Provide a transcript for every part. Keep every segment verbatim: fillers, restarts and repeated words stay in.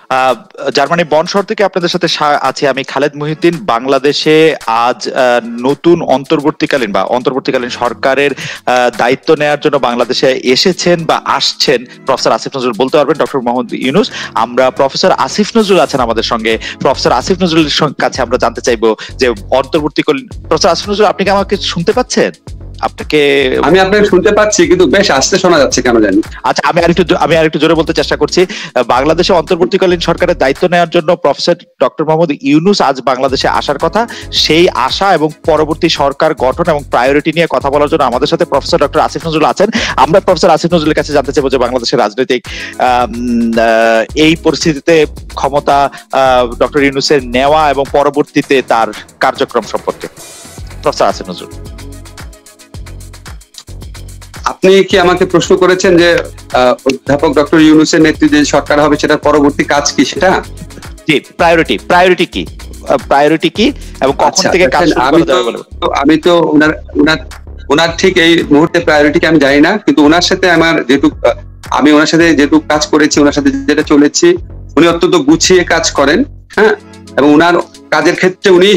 Germany বন শহর থেকে আপনাদের সাথে আছি আমি খালেদ মহিউদ্দিন। বাংলাদেশে আজ নতুন অন্তর্বর্তীকালীন বা অন্তর্বর্তীকালীন সরকারের দায়িত্ব নেওয়ার জন্য বাংলাদেশে এসেছেন বা আসছেন প্রফেসর আসিফ নজরুল, বলতে পারবেন ডক্টর মোহাম্মদ ইউনূস। আমরা প্রফেসর আসিফ নজরুল আছেন আমাদের সঙ্গে। প্রফেসর আসিফ নজরুলের কাছে আমরা জানতে চাইবো যে অন্তর্বর্তীকালীন প্রফেসর আসিফ নজরুল, আপনি কি আমাকে শুনতে পাচ্ছেন? আপনাকে আমি আপনাকে শুনতে পাচ্ছি, কিন্তু বেশ আস্তে শোনা যাচ্ছে কেন জানি। আচ্ছা, আমি আরেকটু আমি আরেকটু জোরে বলতে চেষ্টা করছি। বাংলাদেশে অন্তর্বর্তীকালীন সরকারের দায়িত্ব নেওয়ার জন্য প্রফেসর ডক্টর মোহাম্মদ ইউনূস আজ বাংলাদেশে আসার কথা। সেই আশা এবং পরবর্তী সরকার গঠন এবং প্রায়োরিটি নিয়ে কথা বলার জন্য আমাদের সাথে প্রফেসর ডক্টর আসিফ নজরুল আছেন। আমরা প্রফেসর আসিফ নজরুলের কাছে জানতে চাইবো যে বাংলাদেশের রাজনৈতিক এই পরিস্থিতিতে ক্ষমতা ডক্টর ইউনূসের নেওয়া এবং পরবর্তীতে তার কার্যক্রম সম্পর্কে। প্রফেসর আসিফ নজরুল, আপনি কি আমাকে প্রশ্ন করেছেন যে অধ্যাপক ডক্টর ইউনূসের নেতৃত্বে সরকার হবে সেটার পরবর্তী কাজ কি, সেটা? জি, প্রায়োরিটি প্রায়োরিটি কি প্রায়োরিটি কি এবং কখন থেকে কাজ শুরু করা যাবে বলে? আমি তো ওনার ওনার ওনার ঠিক এই মুহূর্তে প্রায়োরিটি আমি জানি না, কিন্তু ওনার সাথে আমার যেটুকু আমি ওনার সাথে যেটুকু কাজ করেছি, ওনার সাথে যেটা চলেছি, উনি অত্যন্ত গুছিয়ে কাজ করেন। হ্যাঁ, এবং ওনার কাজের ক্ষেত্রে উনি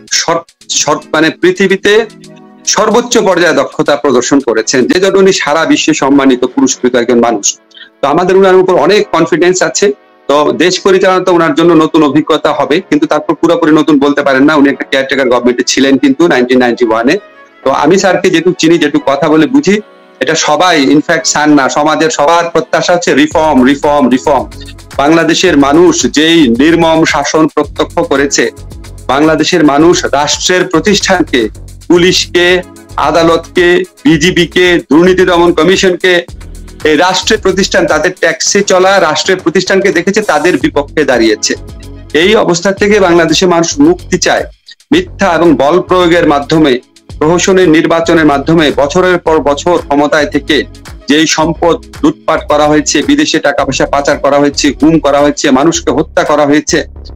মানে পৃথিবীতে সর্বোচ্চ পর্যায়ে দক্ষতা প্রদর্শন করেছেন, যে জন্য উনি সারা বিশ্বে সম্মানিত পুরস্কৃত একজন মানুষ। তো আমাদের ওনার উপর অনেক কনফিডেন্স আছে। তো দেশ পরিচালনা তো ওনার জন্য নতুন অভিজ্ঞতা হবে, কিন্তু তারপর পুরোপুরি নতুন বলতে পারেন না। উনি একটা কেয়ারটেকার গভর্নমেন্টে ছিলেন কিন্তু নাইনটিন নাইনটি ওয়ানে। তো আমি স্যারকে যেটুকু চিনি, যেটুকু কথা বলে বুঝি, এটা সবাই ইনফ্যাক্ট স্যার না, সমাজের সবার প্রত্যাশা হচ্ছে রিফর্ম রিফর্ম রিফর্ম। বাংলাদেশের মানুষ যেই নির্মম শাসন প্রত্যক্ষ করেছে, বাংলাদেশের মানুষ রাষ্ট্রের প্রতিষ্ঠানকে, পুলিশকে, আদালতকে, বিজিবিকে, দুর্নীতি দমন কমিশনকে, এই রাষ্ট্রের প্রতিষ্ঠান তাদের ট্যাক্সে চলা রাষ্ট্রের প্রতিষ্ঠানকে দেখেছে, তাদের বিপক্ষে দাঁড়িয়েছে। এই অবস্থা থেকে বাংলাদেশের মানুষ মুক্তি চায়। মিথ্যা এবং বল প্রয়োগের মাধ্যমে, প্রহসনের নির্বাচনের মাধ্যমে বছরের পর বছর ক্ষমতায় থেকে যেই সম্পদ লুটপাট করা হয়েছে, বিদেশে টাকা পয়সা পাচার করা হয়েছে, গুম করা হয়েছে, মানুষকে হত্যা করা হয়েছে,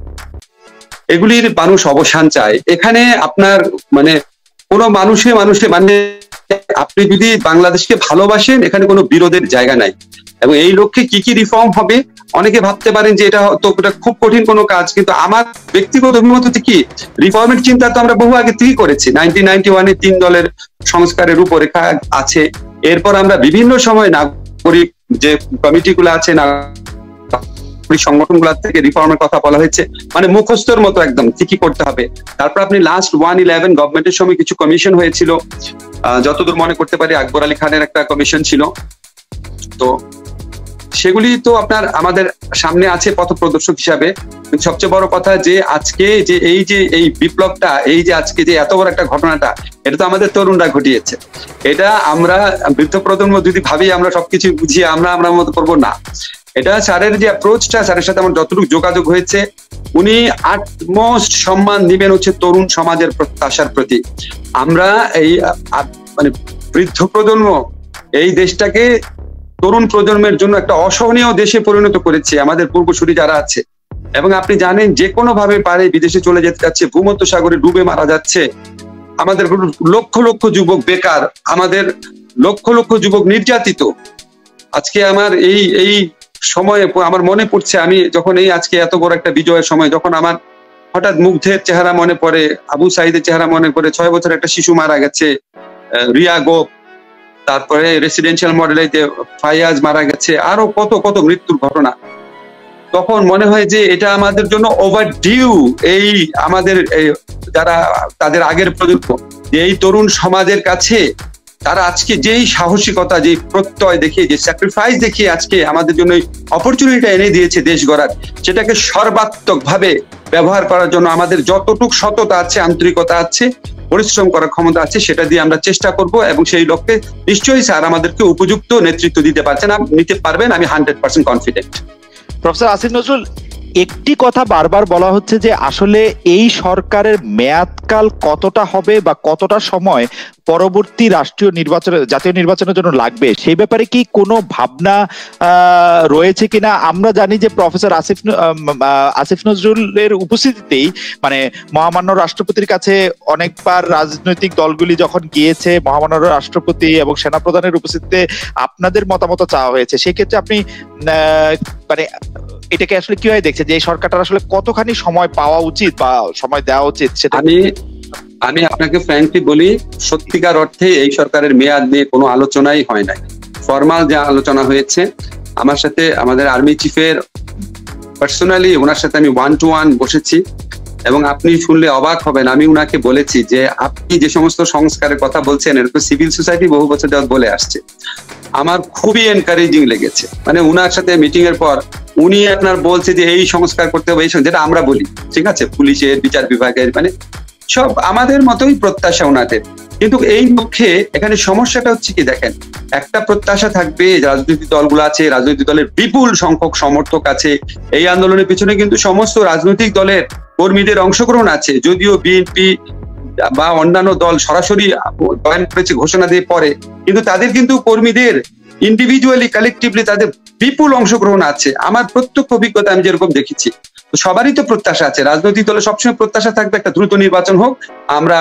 এগুলির মানুষ অবসান চায়। এখানে আপনার মানে কোন মানুষে মানুষে মানে আপনি যদি বাংলাদেশকে ভালোবাসেন, এখানে কোনো বিরোধের জায়গা নাই। এবং এই লক্ষ্যে কি কি রিফর্ম হবে, অনেকে ভাবতে পারেন যে এটা তো খুব কঠিন কোনো কাজ, কিন্তু আমার ব্যক্তিগত অভিমত হচ্ছে কি, রিফর্মের চিন্তা তো আমরা বহু আগে থেকেই করেছি। নাইনটিন নাইনটি ওয়ানে তিন দলের সংস্কারের রূপরেখা আছে। এরপর আমরা বিভিন্ন সময় নাগরিক যে কমিটিগুলো আছে, না সংগঠনগুলো থেকে রিফর্মের কথা বলা হয়েছে, মানে মুখস্থর মতো একদম কি কি করতে হবে। তারপর আপনি লাস্ট ওয়ান ইলেভেন গভর্নমেন্টের সময় কিছু কমিশন হয়েছিল, যতদূর মনে করতে পারি আকবর আলী খানের একটা কমিশন ছিল। তো সেগুলি তো আপনার আমাদের সামনে আছে পথ প্রদর্শক হিসাবে। সবচেয়ে বড় কথা যে আজকে যে এই যে এই বিপ্লবটা, এই যে আজকে যে এত বড় একটা ঘটনাটা, এটা তো আমাদের তরুণরা ঘটিয়েছে। এটা আমরা বৃদ্ধ প্রজন্ম যদি ভাবি আমরা সবকিছু বুঝিয়ে আমরা আমরা মতো করবো না। এটা স্যারের যে অ্যাপ্রোচটা, স্যারের সাথে আমার যতটুকু যোগাযোগ হয়েছে, উনি আটমোস্ট সম্মান দিবেন হচ্ছে তরুণ সমাজের প্রত্যাশার প্রতি। আমরা এই মানে বৃদ্ধ প্রজন্ম এই দেশটাকে তরুণ প্রজন্মের জন্য একটা অসহনীয় দেশে পরিণত করেছে আমাদের পূর্বসূরি যারা আছে। এবং আপনি জানেন যে কোনো ভাবে পারে বিদেশে চলে যেতে যাচ্ছে, ভূমধ্য সাগরে ডুবে মারা যাচ্ছে, আমাদের লক্ষ লক্ষ যুবক বেকার, আমাদের লক্ষ লক্ষ যুবক নির্যাতিত। আজকে আমার এই এই সময়ে আমার মনে পড়ছে, আমি যখন এই আজকে এত বড় একটা বিজয়ের সময়, যখন আমার হঠাৎ মুগ্ধের চেহারা মনে পড়ে, আবু সাইদের চেহারা মনে পড়ে, ছয় বছর একটা শিশু মারা গেছে, রিয়া গোপ, তারপরে রেসিডেন্সিয়াল মডেলে ফাইয়াজ মারা গেছে, আরো কত কত মৃত্যুর ঘটনা। তখন মনে হয় যে এটা আমাদের জন্য ওভার ডিউ। এই আমাদের যারা তাদের আগের প্রজন্ম, যে এই তরুণ সমাজের কাছে তারা আজকে যেই সাহসিকতা, যে প্রত্যয় দেখিয়ে, যে স্যাক্রিফাইস দেখিয়ে আজকে আমাদের জন্য অপরচুনিটিটা এনে দিয়েছে দেশ গড়ার, সেটাকে সর্বাত্মক ভাবে ব্যবহার করার জন্য আমাদের যতটুক সততা আছে, আন্তরিকতা আছে, পরিশ্রম করার ক্ষমতা আছে, সেটা দিয়ে আমরা চেষ্টা করব। এবং সেই লক্ষ্যে নিশ্চয়ই স্যার আমাদেরকে উপযুক্ত নেতৃত্ব দিতে পারছেন, নিতে পারবেন, আমি hundred percent confident. Professor Asif Nazrul, একটি কথা বারবার বলা হচ্ছে যে আসলে এই সরকারের মেয়াদ মেয়াদকাল কতটা হবে বা কতটা সময় পরবর্তী রাষ্ট্রীয় নির্বাচনের জাতীয় নির্বাচনের জন্য লাগবে সেই ব্যাপারে কি কোনো ভাবনা আহ রয়েছে কিনা? আমরা জানি যে প্রফেসর আসিফ আসিফ নজরুলের উপস্থিতিতেই মানে মহামান্য রাষ্ট্রপতির কাছে অনেকবার রাজনৈতিক দলগুলি যখন গিয়েছে, মহামান্য রাষ্ট্রপতি এবং সেনাপ্রধানের উপস্থিতিতে আপনাদের মতামত চাওয়া হয়েছে। সেক্ষেত্রে আপনি মানে এটাকে আসলে কিভাবে দেখছেন যে এই সরকারটার আসলে কতখানি সময় পাওয়া উচিত বা সময় দেওয়া উচিত? সেটা আমি আমি আপনাকে ফ্র্যাঙ্কলি বলি, সত্যিকার অর্থে এই সরকারের মেয়াদ নিয়ে কোনো আলোচনাই হয় নাই। ফরমাল যে আলোচনা হয়েছে, আমার সাথে আমাদের আর্মি চিফের পার্সোনালি ওনার সাথে আমি ওয়ান টু ওয়ান বসেছি এবং আপনি শুনলে অবাক হবেন, আমি উনাকে বলেছি যে আপনি যে সমস্ত সংস্কারের কথা বলছেন এরকম সিভিল সোসাইটি বহু বছর যাবত বলে আসছে। আমার খুবই এনকারেজিং লেগেছে, মানে উনার সাথে মিটিং এর পর উনি আপনার বলছে যে এই সংস্কার করতে হবে, এই যেটা আমরা বলি, ঠিক আছে, পুলিশের, বিচার বিভাগের, মানে সব আমাদের মতোই প্রত্যাশা ওনাদের। কিন্তু এই লক্ষ্যে এখানে সমস্যাটা হচ্ছে কি, দেখেন, একটা প্রত্যাশা থাকবে, রাজনৈতিক দলগুলো আছে, রাজনৈতিক দলের বিপুল সংখ্যক সমর্থক আছে, এই আন্দোলনের পিছনে কিন্তু সমস্ত রাজনৈতিক দলের কর্মীদের অংশগ্রহণ আছে। যদিও বিএনপি বা অন্যান্য দল সরাসরি জয়েন করেছে ঘোষণা দিয়ে পরে, কিন্তু তাদের কিন্তু কর্মীদের ইন্ডিভিজুয়ালি কালেকটিভলি তাদের বিপুল অংশগ্রহণ আছে। আমার প্রত্যক্ষ অভিজ্ঞতা আমি যেরকম দেখেছি, তো সবারই তো প্রত্যাশা আছে, রাজনৈতিক দলের সবসময় প্রত্যাশা থাকবে একটা দ্রুত নির্বাচন হোক, আমরা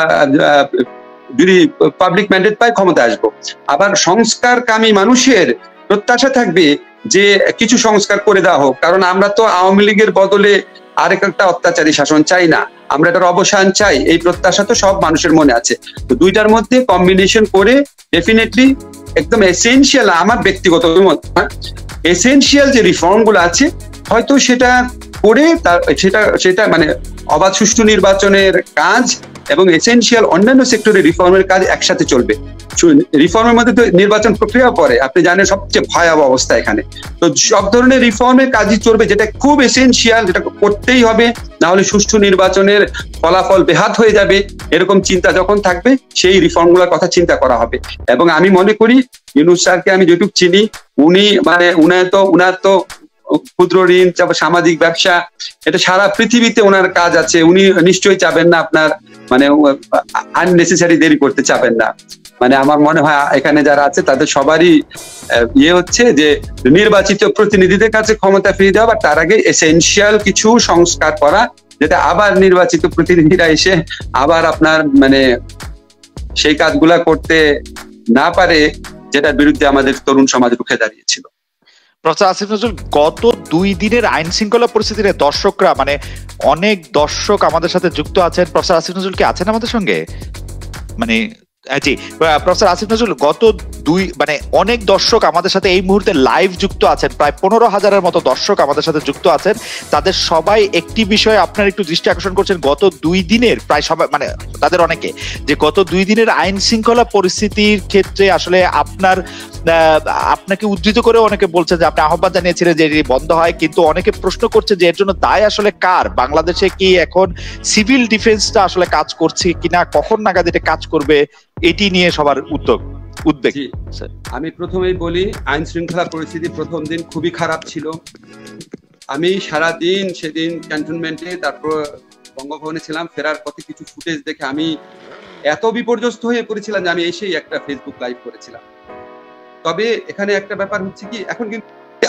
যদি পাবলিক ম্যান্ডেট পাই ক্ষমতা আসবো। আবার সংস্কারকামী মানুষের প্রত্যাশা থাকবে যে কিছু সংস্কার করে দেওয়া হোক, কারণ আমরা তো আওয়ামী লীগের বদলে আরেক একটা অত্যাচারী শাসন চাই না, আমরা এটার অবসান চাই, এই প্রত্যাশা তো সব মানুষের মনে আছে। তো দুইটার মধ্যে কম্বিনেশন করে ডেফিনেটলি একদম এসেনশিয়াল, আমার ব্যক্তিগত মত, এসেনশিয়াল যে রিফর্ম গুলো আছে হয়তো সেটা করে তার সেটা সেটা মানে অবাধ সুষ্ঠু নির্বাচনের কাজ এবং এসেনশিয়াল অন্যান্য সেক্টরের রিফর্মের কাজ একসাথে চলবে। রিফর্মের মধ্যে তো নির্বাচন প্রক্রিয়া পরে, আপনি জানেন সবচেয়ে ভয়াবহ অবস্থা এখানে। তো সব ধরনের রিফর্মের কাজই চলবে, যেটা খুব এসেনশিয়াল, যেটা করতেই হবে, না হলে সুষ্ঠু নির্বাচনের ফলাফল বেহাত হয়ে যাবে, এরকম চিন্তা যখন থাকবে সেই রিফর্মগুলোর কথা চিন্তা করা হবে। এবং আমি মনে করি ইউনূস স্যারকে আমি যেটুকু চিনি, উনি মানে উনার তো উনার তো ক্ষুদ্র ঋণ, সামাজিক ব্যবসা, এটা সারা পৃথিবীতে ওনার কাজ আছে, উনি নিশ্চয়ই চাবেন না আপনার মানে আননেসেসারি দেরি করতে চাবেন না। মানে আমার মনে হয় এখানে যারা আছে তাদের সবারই ইয়ে হচ্ছে যে নির্বাচিত প্রতিনিধিদের কাছে ক্ষমতা ফিরিয়ে দেওয়া, বা তার আগে এসেনশিয়াল কিছু সংস্কার করা, যেটা আবার নির্বাচিত প্রতিনিধিরা এসে আবার আপনার মানে সেই কাজগুলা করতে না পারে, যেটার বিরুদ্ধে আমাদের তরুণ সমাজ রুখে দাঁড়িয়েছিল। প্রফেসর আসিফ নজরুল, গত দুই দিনের আইন শৃঙ্খলা পরিস্থিতিতে দর্শকরা মানে অনেক দর্শক আমাদের সাথে যুক্ত আছেন। প্রফেসর আসিফ নজরুল কি আছেন আমাদের সঙ্গে? মানে জি প্রফেসর আসিফ নজরুল, গত দুই মানে অনেক দর্শক আমাদের সাথে এই মুহূর্তে লাইভ যুক্ত আছেন, প্রায় পনেরো হাজারের মতো দর্শক আমাদের সাথে যুক্ত আছেন। তাদের সবাই একটি বিষয়ে আপনার একটু দৃষ্টি আকর্ষণ করছেন, গত দুই দিনের প্রায় সবাই মানে তাদের অনেকে যে গত দুই দিনের আইন শৃঙ্খলা পরিস্থিতির ক্ষেত্রে আসলে আপনার আপনাকে উদ্ধৃত করে অনেকে বলছেন যে আপনি আহ্বান জানিয়েছিলেন যে এটি বন্ধ হয়, কিন্তু অনেকে প্রশ্ন করছে যে এর জন্য দায় আসলে কার? বাংলাদেশে কি এখন সিভিল ডিফেন্সটা আসলে কাজ করছে কিনা, কখন নাগাদ এটা কাজ করবে, এটি নিয়ে সবার উদ্যোগ উদ্বেগ। আমি প্রথমেই বলি, আইন শৃঙ্খলা পরিস্থিতি প্রথম দিন খুবই খারাপ ছিল। আমি সারা দিন সেদিন ক্যান্টনমেন্টে, তারপর বঙ্গভবনে ছিলাম, ফেরার পথে কিছু ফুটেজ দেখে আমি এত বিপর্যস্ত হয়ে পড়েছিলাম যে আমি এসেই একটা ফেসবুক লাইভ করেছিলাম। তবে এখানে একটা ব্যাপার হচ্ছে কি, এখন কিন্তু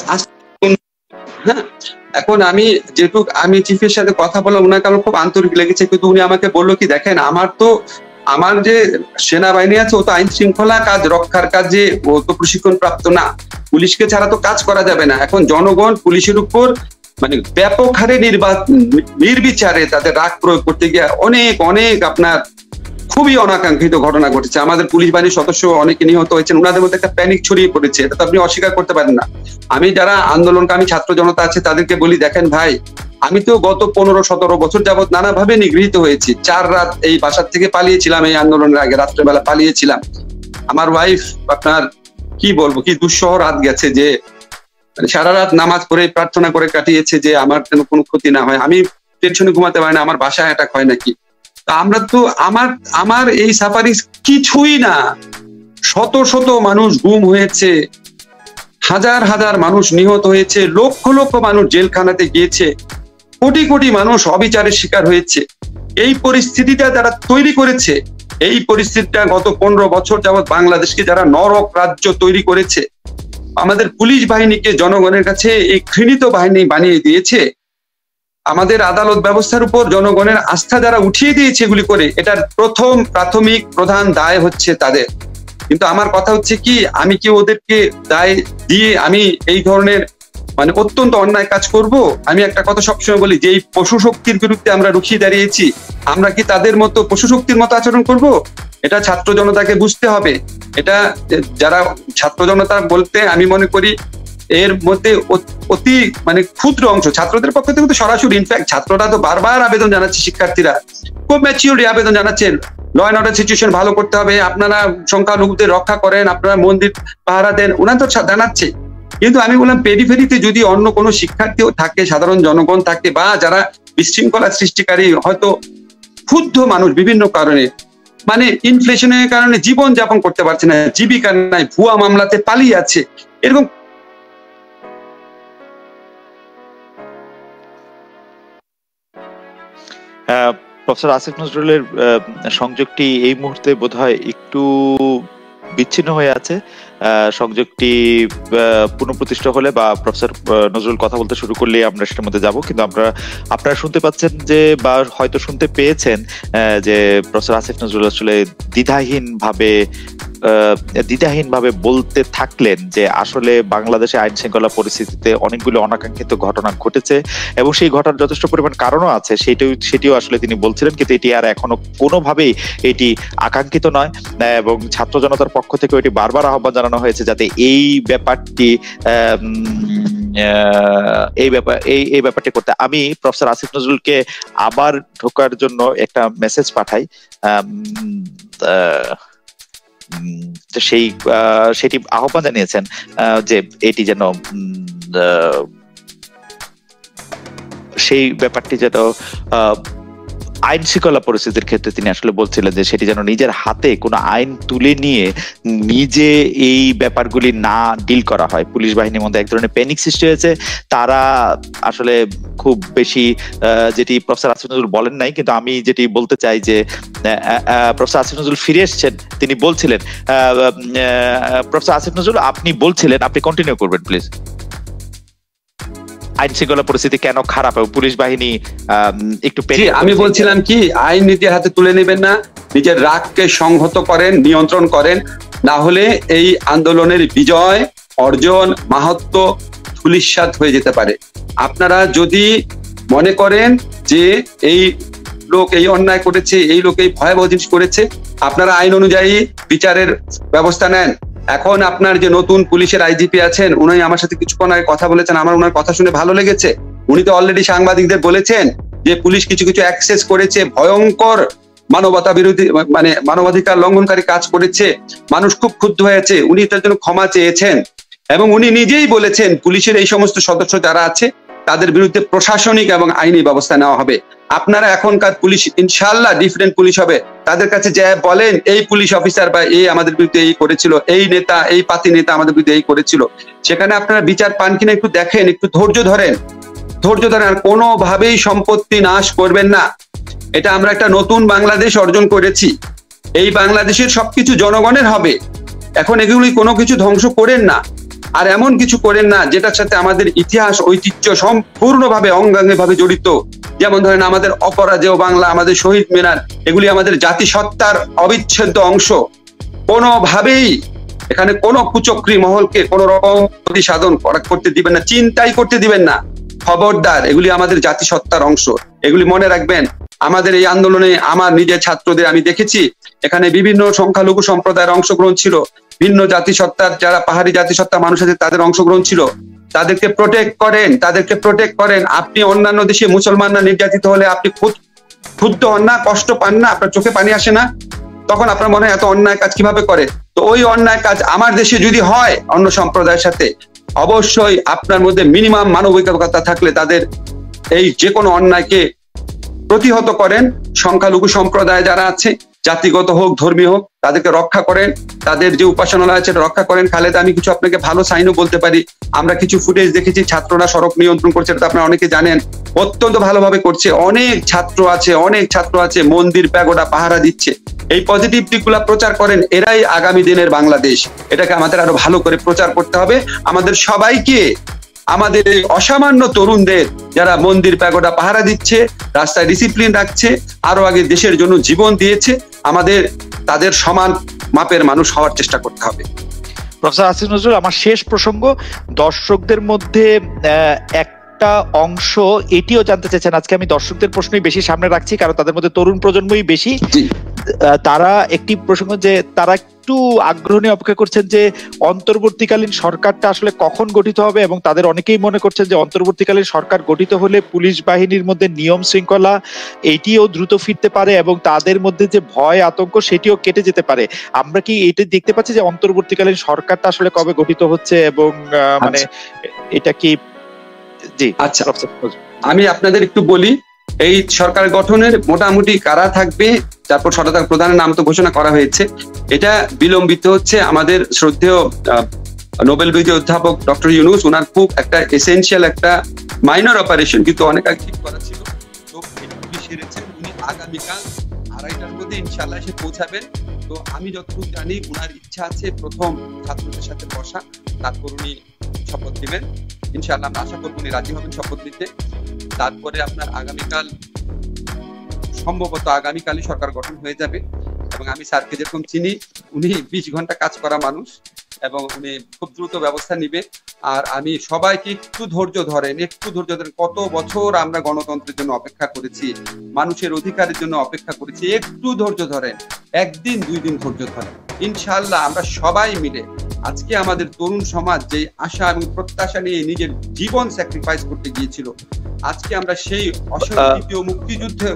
হ্যাঁ এখন আমি যেটুকু আমি চিফের সাথে কথা বললাম, ওনাকে আমার খুব আন্তরিক লেগেছে, কিন্তু উনি আমাকে বললো কি, দেখেন আমার তো আমার যে সেনাবাহিনী আছে ও তো আইন শৃঙ্খলা কাজ রক্ষার কাজে, ও তো প্রশিক্ষণ প্রাপ্ত না, পুলিশকে ছাড়া তো কাজ করা যাবে না। এখন জনগণ পুলিশের উপর মানে ব্যাপক হারে নির্বাচন নির্বিচারে তাদের রাগ প্রয়োগ করতে গিয়ে অনেক অনেক আপনার খুবই অনাকাঙ্ক্ষিত ঘটনা ঘটেছে। আমাদের পুলিশ বাহিনীর সদস্য অনেকে নিহত হয়েছেন, ওনাদের মধ্যে একটা প্যানিক ছড়িয়ে পড়েছে, এটা তো আপনি অস্বীকার করতে পারেন না। আমি যারা আন্দোলনকামী ছাত্র জনতা আছে তাদেরকে বলি, দেখেন ভাই, আমি তো গত পনেরো সতেরো বছর যাবৎ নানাভাবে নিগৃহীত হয়েছি। চার রাত এই বাসার থেকে পালিয়েছিলাম, এই আন্দোলনের আগে রাত্রেবেলা পালিয়েছিলাম। আমার ওয়াইফ আপনার কি বলবো কি দুঃসহ রাত গেছে, যে সারা রাত নামাজ পড়ে প্রার্থনা করে কাটিয়েছে যে আমার যেন কোনো ক্ষতি না হয়। আমি টেনশনে ঘুমাতে পারি না, আমার বাসায় অ্যাটাক হয় নাকি। আমরা তো আমার আমার এই সাফারি কিছুই না, শত শত মানুষ গুম হয়েছে, হাজার হাজার মানুষ নিহত হয়েছে, লক্ষ লক্ষ মানুষ জেলখানাতে গিয়েছে, কোটি কোটি মানুষ অবিচারের শিকার হয়েছে। এই পরিস্থিতিটা যারা তৈরি করেছে, এই পরিস্থিতিটা গত পনেরো বছর যাবৎ বাংলাদেশকে যারা নরক রাজ্য তৈরি করেছে, আমাদের পুলিশ বাহিনীকে জনগণের কাছে এই ঘৃণিত বাহিনী বানিয়ে দিয়েছে, আমাদের আদালত ব্যবস্থার উপর জনগণের আস্থা যারা উঠিয়ে দিয়েছে এগুলি করে, এটার প্রথম প্রাথমিক প্রধান দায় হচ্ছে তাদের। কিন্তু আমার কথা হচ্ছে কি, আমি কি ওদেরকে দায় দিয়ে আমি এই ধরনের মানে অত্যন্ত অন্যায় কাজ করব? আমি একটা কথা সবসময় বলি যে এই পশু শক্তির বিরুদ্ধে আমরা রুখিয়ে দাঁড়িয়েছি, আমরা কি তাদের মতো পশু শক্তির মতো আচরণ করব? এটা ছাত্র জনতাকে বুঝতে হবে। এটা যারা ছাত্র জনতা বলতে আমি মনে করি এর মধ্যে অতি মানে ক্ষুদ্র অংশ ছাত্রদের পক্ষ থেকে তো সরাসরি, ইনফ্যাক্ট ছাত্ররা তো বারবার আবেদন জানাচ্ছে, শিক্ষার্থীরা খুব ম্যাচিউরলি আবেদন জানাচ্ছেন, ল অ্যান্ড অর্ডার সিচুয়েশন ভালো করতে হবে, আপনারা সংখ্যালঘুদের রক্ষা করেন, আপনারা মন্দির পাহারা দেন, ওনারা তো জানাচ্ছে। কিন্তু আমি বললাম পেরিফেরিতে যদি অন্য কোনো শিক্ষার্থীও থাকে, সাধারণ জনগণ থাকে, বা যারা বিশৃঙ্খলা সৃষ্টিকারী হয়তো ক্ষুব্ধ মানুষ বিভিন্ন কারণে, মানে ইনফ্লেশনের কারণে জীবন যাপন করতে পারছে না, জীবিকা নাই, ভুয়া মামলাতে পালিয়ে আছে, এরকম প্রফেসর আসিফ নজরুলের সংযোগটি এই মুহূর্তে বোধহয় একটু বিচ্ছিন্ন হয়ে আছে। সংযোগটি পুনঃপ্রতিষ্ঠা হলে বা প্রফেসর নজরুল কথা বলতে শুরু করলে আমরা সেটার মধ্যে যাব। কিন্তু আমরা আপনারা শুনতে পাচ্ছেন যে, বা হয়তো শুনতে পেয়েছেন যে প্রফেসর আসিফ নজরুল আসলে দ্বিধাহীন ভাবে দ্বিধাহীন ভাবে বলতে থাকলেন যে আসলে বাংলাদেশে আইন শৃঙ্খলা পরিস্থিতিতে অনেকগুলো অনাকাঙ্ক্ষিত ঘটনা ঘটেছে এবং সেই ঘটনার যথেষ্ট পরিমাণ কারণও আছে, সেটাও সেটিও আসলে তিনি বলছিলেন। কিন্তু এটি আর এখনো কোনোভাবেই এটি আকাঙ্ক্ষিত নয় এবং ছাত্র জনতার পক্ষ থেকে এটি বারবার আহ্বান জানানো হয়েছে যাতে এই ব্যাপারটি এই ব্যাপার এই এই ব্যাপারটি করতে। আমি প্রফেসর আসিফ নজরুলকে আবার ঢোকার জন্য একটা মেসেজ পাঠাই, সেই সেটি আহ্বান জানিয়েছেন যে এটি যেন সেই ব্যাপারটি যেন আইন শৃঙ্খলা পরিস্থিতির ক্ষেত্রে তিনি আসলে বলছিলেন যে সেটি যেন নিজের হাতে কোনো আইন তুলে নিয়ে নিজে এই ব্যাপারগুলি না ডিল করা হয়। পুলিশ বাহিনীর মধ্যে এক ধরনের প্যানিক সৃষ্টি হয়েছে, তারা আসলে খুব বেশি, যেটি প্রফেসর আসিফ নজরুল বলেন নাই কিন্তু আমি যেটি বলতে চাই যে প্রফেসর আসিফ নজরুল ফিরে এসেছেন, তিনি বলছিলেন, প্রফেসর আসিফ নজরুল আপনি বলছিলেন, আপনি কন্টিনিউ করবেন প্লিজ। আইন শৃঙ্খলা পরিস্থিতি কেন খারাপ এবং পুলিশ বাহিনী একটু, আমি বলছিলাম কি, আইন নিজের হাতে তুলে নেবেন না, নিজের রাগকে সংহত করেন, নিয়ন্ত্রণ করেন, না হলে এই আন্দোলনের বিজয় অর্জন মাহাত্ম ধূলিসাৎ হয়ে যেতে পারে। আপনারা যদি মনে করেন যে এই লোক এই অন্যায় করেছে, এই লোক এই ভয়াবহ জিনিস করেছে, আপনারা আইন অনুযায়ী বিচারের ব্যবস্থা নেন। এখন আপনার যে নতুন পুলিশের আইজিপি আছেন, উনি আমার সাথে কিছুক্ষণ আগে কথা বলেছেন, আমার ওনার কথা শুনে ভালো লেগেছে। উনি তো অলরেডি সাংবাদিকদের বলেছেন যে পুলিশ কিছু কিছু অ্যাক্সেস করেছে, ভয়ঙ্কর মানবতা বিরোধী মানে মানবাধিকার লঙ্ঘনকারী কাজ করেছে, মানুষ খুব ক্ষুব্ধ হয়েছে, উনি তার জন্য ক্ষমা চেয়েছেন এবং উনি নিজেই বলেছেন পুলিশের এই সমস্ত সদস্য যারা আছে তাদের বিরুদ্ধে প্রশাসনিক এবং আইনি ব্যবস্থা নেওয়া হবে। আপনারা এখনকার পুলিশ ইনশাআল্লাহ ডিফারেন্ট পুলিশ হবে, তাদের কাছে যে বলেন এই পুলিশ অফিসার বা এই আমাদের বিরুদ্ধে এই করেছিল, এই নেতা এই পাতি নেতা আমাদের বিরুদ্ধে এই করেছিল, সেখানে আপনারা বিচার পান কিনা একটু দেখেন, একটু ধৈর্য ধরেন, ধৈর্য ধরেন, আর কোনোভাবেই সম্পত্তি নাশ করবেন না। এটা আমরা একটা নতুন বাংলাদেশ অর্জন করেছি, এই বাংলাদেশের সবকিছু জনগণের হবে। এখন এগুলি কোনো কিছু ধ্বংস করেন না, আর এমন কিছু করেন না যেটার সাথে আমাদের ইতিহাস ঐতিহ্য সম্পূর্ণভাবে অঙ্গাঙ্গি ভাবে জড়িত। যেমন ধরেন আমাদের অপরাজেয় বাংলা, আমাদের শহীদ মিনার, এগুলি আমাদের জাতিসত্তার অবিচ্ছেদ্য অংশ। কোনোভাবেই এখানে কোনো কুচক্রী মহলকে কোন রকম ক্ষতি সাধন করতে দিবেন না, চিন্তাই করতে দিবেন না, খবরদার। এগুলি আমাদের জাতিসত্তার অংশ, এগুলি মনে রাখবেন। আমাদের এই আন্দোলনে আমার নিজের ছাত্রদের আমি দেখেছি, এখানে বিভিন্ন সংখ্যালঘু সম্প্রদায়ের অংশগ্রহণ ছিল, ভিন্ন জাতিসত্তার যারা পাহাড়ি জাতিসত্তার মানুষ আছে তাদের অংশগ্রহণ ছিল। তাদেরকে প্রোটেক্ট করেন, তাদেরকে প্রোটেক্ট করেন। আপনি অন্যান্য দেশে মুসলমানরা নির্যাতিত হলে আপনি ক্ষুব্ধ হন না, কষ্ট পান না, আপনার চোখে পানি আসে না? তখন আপনার মনে হয় এত অন্যায় কাজ কিভাবে করে? তো ওই অন্যায় কাজ আমার দেশে যদি হয় অন্য সম্প্রদায়ের সাথে, অবশ্যই আপনার মধ্যে মিনিমাম মানবিকতা থাকলে তাদের এই যে কোনো অন্যায়কে প্রতিহত করেন। সংখ্যালঘু সম্প্রদায় যারা আছে জাতিগত হোক, ধর্মীয় হোক, তাদেরকে রক্ষা করেন। তাদের যে উপাসনালয় আছে রক্ষা করেন। খালেদা, আমি কিছু আপনাকে ভালো সাইনও বলতে পারি। আমরা কিছু ফুটেজ দেখেছি, ছাত্ররা সড়ক নিয়ন্ত্রণ করছে, এটা আপনারা অনেকে জানেন, অত্যন্ত ভালোভাবে করছে। অনেক ছাত্র আছে, অনেক ছাত্র আছে মন্দির প্যাগোডা পাহারা দিচ্ছে। এই পজিটিভ দিকগুলা প্রচার করেন, এরাই আগামী দিনের বাংলাদেশ। এটাকে আমাদের আরো ভালো করে প্রচার করতে হবে। আমাদের সবাইকে, আমাদের এই অসামান্য তরুণদের যারা মন্দির প্যাগোডা পাহারা দিচ্ছে, রাস্তায় ডিসিপ্লিন রাখছে, আরো আগে দেশের জন্য জীবন দিয়েছে, আমাদের তাদের সমান মাপের মানুষ হওয়ার চেষ্টা করতে হবে। প্রফেসর আসিফ নজরুল, আমার শেষ প্রসঙ্গ, দর্শকদের মধ্যে একটা অংশ এটিও জানতে চাইছেন, আজকে আমি দর্শকদের প্রশ্নই বেশি সামনে রাখছি কারণ তাদের মধ্যে তরুণ প্রজন্মই বেশি। তারা একটি প্রসঙ্গ যে তারা একটু আগ্রহ নিয়ে অপেক্ষা করছেন যে অন্তর্বর্তীকালীন সরকারটা আসলে কখন গঠিত হবে, এবং তাদের অনেকেই মনে করছেন যে অন্তর্বর্তীকালীন সরকার গঠিত হলে পুলিশ বাহিনীর মধ্যে নিয়ম শৃঙ্খলা এটিও দ্রুত ফিরতে পারে এবং তাদের মধ্যে যে ভয় আতঙ্ক সেটিও কেটে যেতে পারে। আমরা কি এটা দেখতে পাচ্ছি যে অন্তর্বর্তীকালীন সরকারটা আসলে কবে গঠিত হচ্ছে, এবং মানে এটা কি? জি আচ্ছা, আমি আপনাদের একটু বলি, এই সরকার গঠনের মোটামুটি কারা থাকবে, তারপর সরকার প্রধানের নাম তো ঘোষণা করা হয়েছে। এটা বিলম্বিত হচ্ছে। আমাদের শ্রদ্ধেয় নোবেল বিজয়ী অধ্যাপক ডক্টর ইউনূস, ওনার খুব একটা এসেনশিয়াল একটা মাইনর অপারেশন কিন্তু অনেক আগে ঠিক করা ছিল, তো উনি সেরেছেন। উনি আগামীকাল আড়াইটার মধ্যে ইনশাআল্লাহ এসে পৌঁছাবেন। তো আমি যতটুকু জানি ওনার ইচ্ছা আছে প্রথম ছাত্রদের সাথে বসা, তারপর উনি শপথ নেবেন। ইনশাআল্লাহ আমরা আশা করবো উনি রাজি হবেন শপথ নিতে। তারপরে আপনার আগামীকাল, সম্ভবত আগামীকালই সরকার গঠন হয়ে যাবে। এবং আমি স্যারকে যেরকম চিনি, উনি বিশ ঘন্টা কাজ করা মানুষ এবং উনি খুব দ্রুত ব্যবস্থা নিবে। আর আমি সবাইকে একটু ধৈর্য ধরেন, একটু ধৈর্য ধরেন। কত বছর আমরা গণতন্ত্রের জন্য অপেক্ষা করেছি, মানুষের অধিকারের জন্য অপেক্ষা করেছি, একটু ধৈর্য ধরেন, একদিন দুই দিন ধৈর্য ধরেন। ইনশাআল্লাহ আমরা সবাই মিলে, আজকে আমাদের তরুণ সমাজ যে আশা এবং প্রত্যাশা নিয়ে নিজের জীবন স্যাক্রিফাইস করতে গিয়েছিল, আজকে আমরা সেই অসংখ্য মুক্তিযুদ্ধে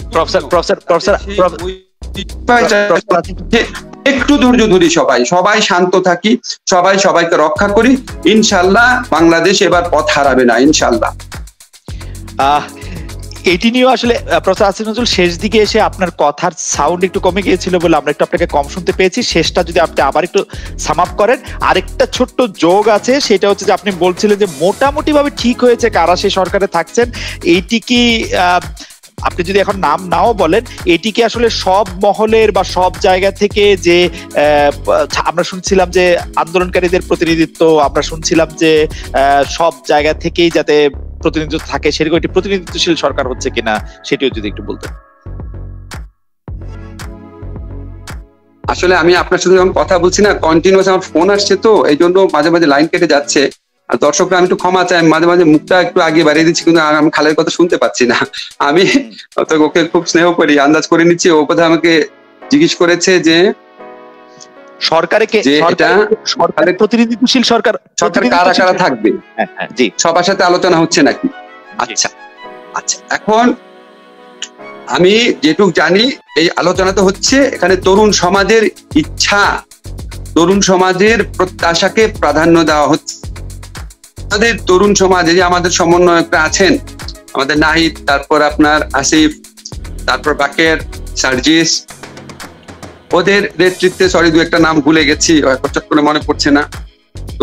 একটু ধৈর্য ধরি, সবাই সবাই শান্ত থাকি, সবাই সবাইকে রক্ষা করি। ইনশাআল্লাহ বাংলাদেশ এবার পথ হারাবে না, ইনশাআল্লাহ। আহ এটি নিয়ে আসলে প্রফেসর আসিফ নজরুল, শেষ দিকে এসে আপনার কথার সাউন্ড একটু কমে গিয়েছিল বলে আমরা একটু আপনাকে কম শুনতে পেয়েছি। শেষটা যদি আপনি আবার একটু সাম আপ করেন। আরেকটা ছোট্ট যোগ আছে, সেটা হচ্ছে যে আপনি বলছিলেন যে মোটামুটি ভাবে ঠিক হয়েছে কারা সেই সরকারে থাকছেন। এইটি কি আহ আপনি যদি এখন নাম নাও বলেন, এটি কি আসলে সব মহলের বা সব জায়গা থেকে যে আমরা শুনছিলাম যে আন্দোলনকারীদের প্রতিনিধিত্ব, আমরা শুনছিলাম যে সব জায়গা থেকেই যাতে প্রতিনিধিত্ব থাকে, সেরকম একটি প্রতিনিধিত্বশীল সরকার হচ্ছে কিনা সেটিও যদি একটু বলতেন। আসলে আমি আপনার সাথে যখন কথা বলছি না, কন্টিনিউয়াস আমার ফোন আসছে, তো এই জন্য মাঝে মাঝে লাইন কেটে যাচ্ছে। আর দর্শকরা আমি একটু ক্ষমা চাই, মাঝে মাঝে মুখটা একটু আগে বাড়িয়ে দিচ্ছি, কিন্তু আমি খালের কথা শুনতে পাচ্ছি না। আমি ওকে খুব স্নেহ করি, আন্দাজ করে নিচ্ছি। ও কথা আমাকে জিজ্ঞেস করেছে যে সরকারে সরকারের প্রতিনিধিত্বশীল সরকার সরকার কারা কারা থাকবে, জি সবার সাথে আলোচনা হচ্ছে নাকি? আচ্ছা আচ্ছা, এখন আমি যেটুকু জানি এই আলোচনা তো হচ্ছে, এখানে তরুণ সমাজের ইচ্ছা, তরুণ সমাজের প্রত্যাশাকে প্রাধান্য দেওয়া হচ্ছে। আমাদের তরুণ সমাজে যে আমাদের সমন্বয়করা আছেন, আমাদের নাহিদ, তারপর আপনার আসিফ, তারপর বাকের, সার্জিস, ওদের নেতৃত্বে, সরি দু একটা নাম ভুলে গেছি, চট করে মনে পড়ছে না, তো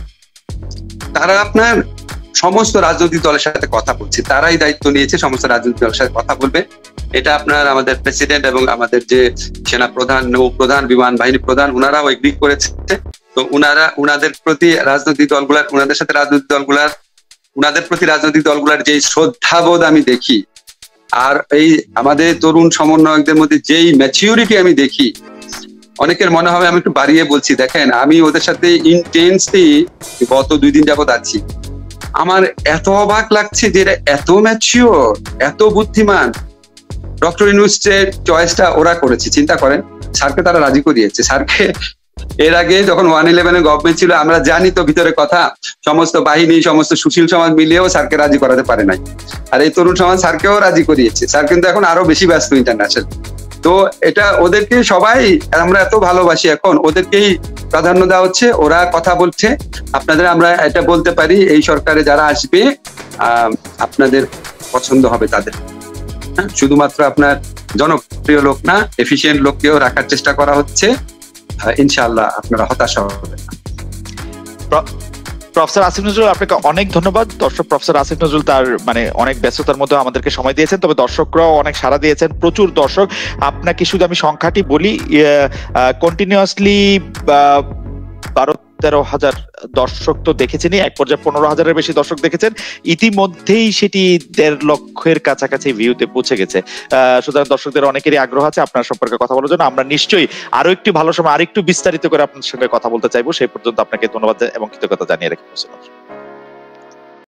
তারা আপনার সমস্ত রাজনৈতিক দলের সাথে কথা বলছে, তারাই দায়িত্ব নিয়েছে সমস্ত রাজনৈতিক দলের সাথে কথা বলবে। এটা আপনার আমাদের প্রেসিডেন্ট এবং আমাদের যে সেনা প্রধান, নৌ প্রধান, বিমান বাহিনী প্রধান, ওনারাও এগ্রি করেছে। তো উনারা উনাদের প্রতি রাজনৈতিক দলগুলার, উনাদের সাথে রাজনৈতিক দলগুলার, উনাদের প্রতি রাজনৈতিক দলগুলার যে শ্রদ্ধাবোধ আমি দেখি, আর এই আমাদের তরুণ সমন্বয়কদের মধ্যে যেই ম্যাচিউরিটি আমি দেখি, অনেকের মনে হবে আমি একটু বাড়িয়ে বলছি। দেখেন, আমি ওদের সাথে ইনটেন্সলি গত দুই দিন যাবত আছি, আমার এত অবাক লাগছে যে এরা এত ম্যাচিওর, এত বুদ্ধিমান। ডক্টর ইউনূসের চয়েসটা ওরা করেছে, চিন্তা করেন, স্যারকে তারা রাজি করিয়েছে। স্যারকে এর আগে যখন ওয়ান ইলেভেনের গভর্নমেন্ট ছিল, আমরা জানি তো ভিতরে কথা, সমস্ত বাহিনী, সমস্ত সুশীল সমাজ মিলিয়েও স্যারকে রাজি করাতে পারে নাই। আর এই তরুণ সমাজ স্যারকেও রাজি করিয়েছে। স্যার কিন্তু এখন আরো বেশি ব্যস্ত ইন্টারন্যাশনাল। তো এটা ওদেরকে সবাই আমরা এত ভালোবাসি, এখন ওদেরকেই প্রাধান্য দেওয়া হচ্ছে, ওরা কথা বলছে। আপনাদের আমরা এটা বলতে পারি, এই সরকারে যারা আসবে আহ আপনাদের পছন্দ হবে তাদের। হ্যাঁ, শুধুমাত্র আপনার জনপ্রিয় লোক না, এফিশিয়েন্ট লোককেও রাখার চেষ্টা করা হচ্ছে। ইনশাআল্লাহ আপনারা হতাশা হবেন না। প্রফেসর আসিফ নজরুল, আপনাকে অনেক ধন্যবাদ। দর্শক, প্রফেসর আসিফ নজরুল তার মানে অনেক ব্যস্ততার মধ্যে আমাদেরকে সময় দিয়েছেন, তবে দর্শকরাও অনেক সাড়া দিয়েছেন, প্রচুর দর্শক। আপনাকে শুধু আমি সংখ্যাটি বলি, কন্টিনিউয়াসলি বারো তেরো হাজার দর্শক তো দেখেছেনই, এক পর্যায়ে পনেরো হাজারের বেশি দর্শক দেখেছেন, ইতিমধ্যেই সেটি দেড় লক্ষের কাছাকাছি ভিউতে পৌঁছে গেছে। আহ সুতরাং দর্শকদের অনেকেরই আগ্রহ আছে আপনার সম্পর্কে কথা বলার জন্য। আমরা নিশ্চয়ই আরো একটু ভালো সময় আরেকটু বিস্তারিত করে আপনার সঙ্গে কথা বলতে চাইবো। সেই পর্যন্ত আপনাকে ধন্যবাদ এবং কৃতজ্ঞতা জানিয়ে রাখি।